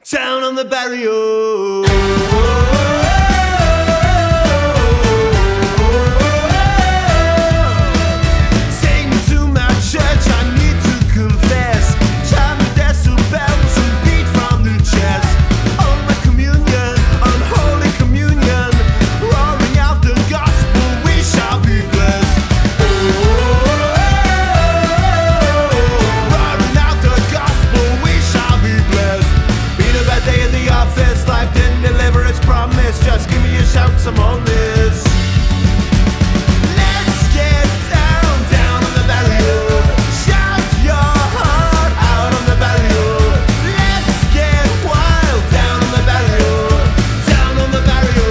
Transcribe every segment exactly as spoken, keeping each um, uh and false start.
down on the barrio. Take me to my church, I need to confess. Chime the decibels and beat from the chest. On my communion, unholy communion, roaring out the gospel, we shall be blessed. Roaring out the gospel, we shall be blessed. Been a bad day in the office, life didn't deliver its promise. Just give me a shout, I'm on this. Let's get down, down on the barrio. Shout your heart out on the barrio. Let's get wild, down on the barrio, down on the barrio.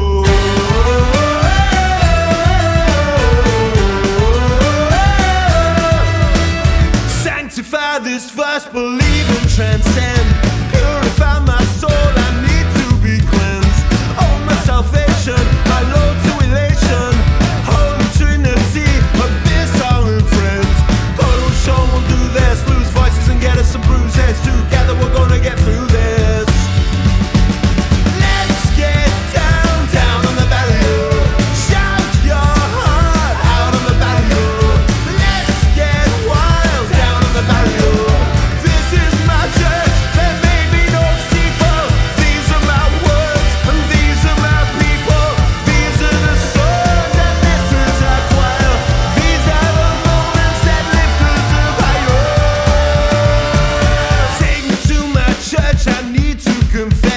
Sanctify this verse, believe and transcend. Purify my soul, I need to be cleansed. Oh, my salvation, my Lord to elation. Holy Trinity, abyss, all in friends. Total show will do this, lose voices and get us some bruises. Together we're gonna get through this. Let's get down, down on the barrio. Shout your heart out on the barrio. Let's get wild, down on the barrio. This is my church, there may be no steeple. These are my words, and these are my people. These are the songs, and this is our choir. These are the moments that lift us up higher. Take me to my church, I need to confess.